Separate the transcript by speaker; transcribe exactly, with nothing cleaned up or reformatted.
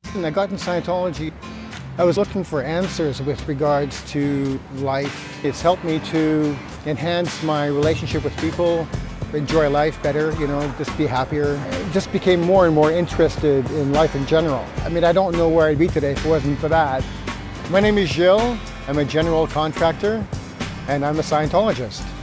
Speaker 1: When I got in Scientology, I was looking for answers with regards to life. It's helped me to enhance my relationship with people, enjoy life better, you know, just be happier. I just became more and more interested in life in general. I mean, I don't know where I'd be today if it wasn't for that. My name is Gilles. I'm a general contractor, and I'm a Scientologist.